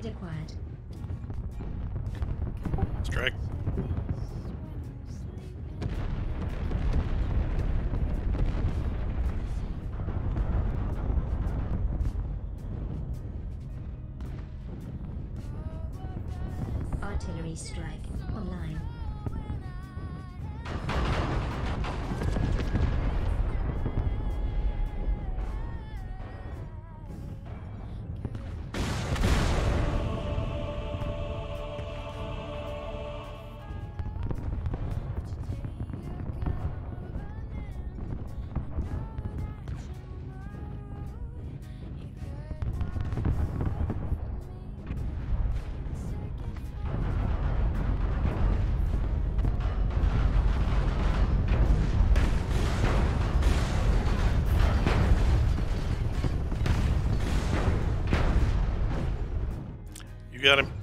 Target acquired. Strike. Artillery strike online. You got him.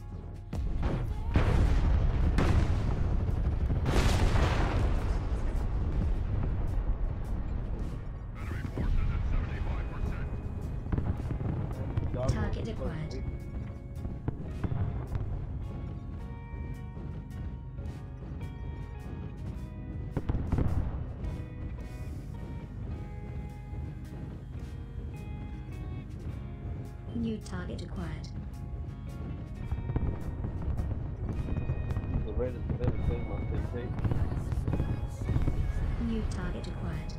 Target acquired. New target acquired. The red is the better team on TP. New target acquired.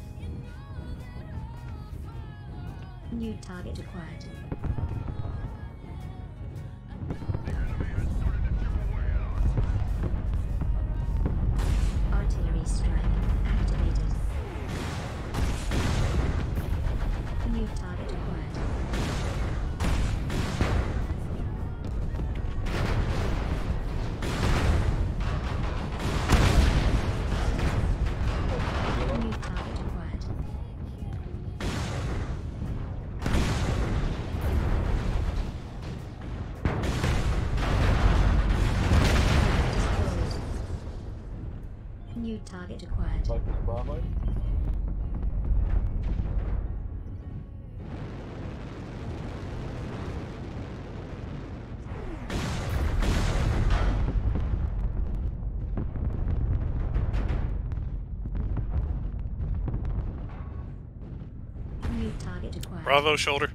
New target acquired. Artillery strike activated. New target acquired. New target acquired. Destroyed. New target acquired. Focus Bravo. New target acquired. Bravo, shoulder.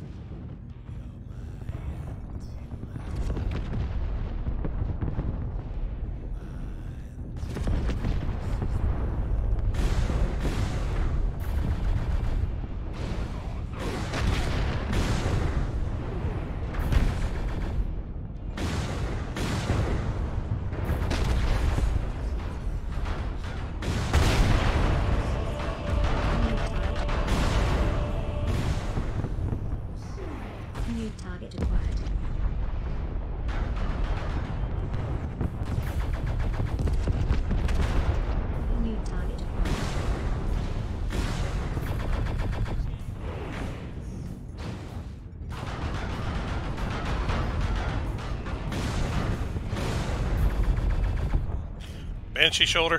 New target acquired. New target acquired. Banshee, shoulder.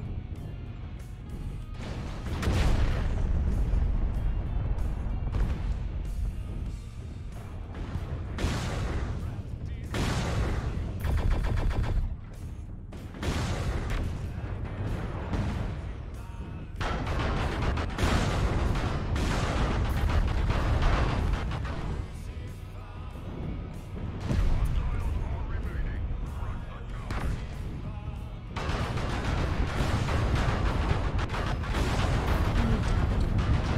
New target acquired.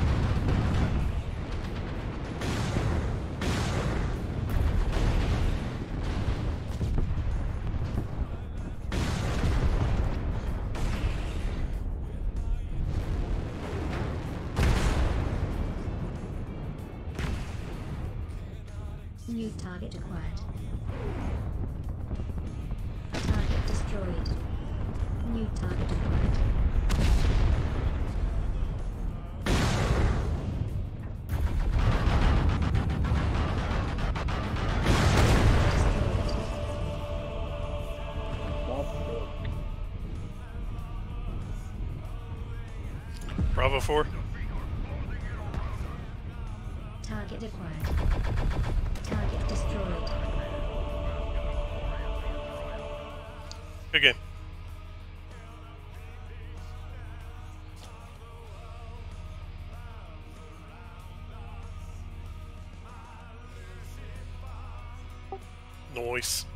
New target acquired. Target destroyed. New target acquired. Bravo 4. Target acquired. Target destroyed. Good game. Nice.